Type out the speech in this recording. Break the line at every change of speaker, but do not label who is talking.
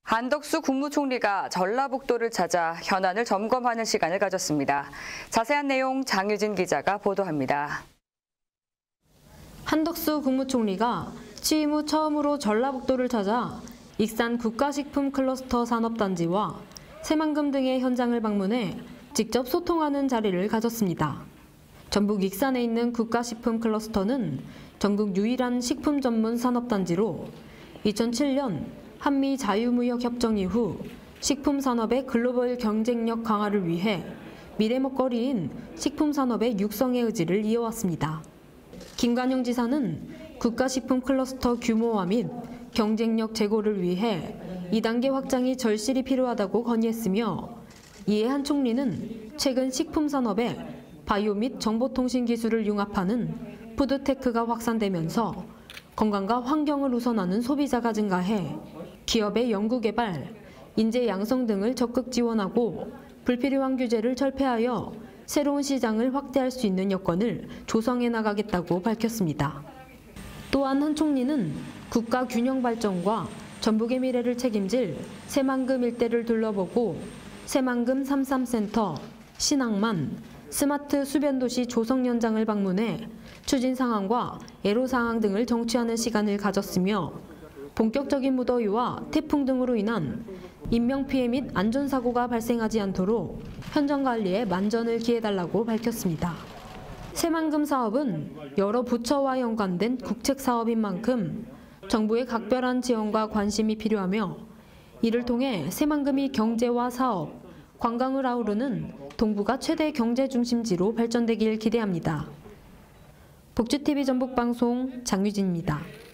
한덕수 국무총리가 전라북도를 찾아 현안을 점검하는 시간을 가졌습니다. 자세한 내용 장유진 기자가 보도합니다.
한덕수 국무총리가 취임 후 처음으로 전라북도를 찾아 익산 국가식품 클러스터 산업단지와 새만금 등의 현장을 방문해 직접 소통하는 자리를 가졌습니다. 전북 익산에 있는 국가식품 클러스터는 전국 유일한 식품 전문 산업단지로 2007년 한미 자유무역 협정 이후 식품 산업의 글로벌 경쟁력 강화를 위해 미래 먹거리인 식품 산업의 육성의 의지를 이어왔습니다. 김관영 지사는 국가식품 클러스터 규모화 및 경쟁력 제고를 위해 2단계 확장이 절실히 필요하다고 건의했으며 이에 한 총리는 최근 식품 산업에 바이오 및 정보통신 기술을 융합하는 푸드테크가 확산되면서 건강과 환경을 우선하는 소비자가 증가해 기업의 연구개발, 인재 양성 등을 적극 지원하고 불필요한 규제를 철폐하여 새로운 시장을 확대할 수 있는 여건을 조성해 나가겠다고 밝혔습니다. 또한 한 총리는 국가 균형 발전과 전북의 미래를 책임질 새만금 일대를 둘러보고 새만금 33센터, 신항만, 스마트 수변도시 조성 현장을 방문해 추진 상황과 애로사항 등을 정취하는 시간을 가졌으며 본격적인 무더위와 태풍 등으로 인한 인명피해 및 안전사고가 발생하지 않도록 현장 관리에 만전을 기해달라고 밝혔습니다. 새만금 사업은 여러 부처와 연관된 국책사업인 만큼 정부의 각별한 지원과 관심이 필요하며 이를 통해 새만금이 경제와 사업, 관광을 아우르는 동부가 최대 경제 중심지로 발전되길 기대합니다. 복주TV 전북방송 장유진입니다.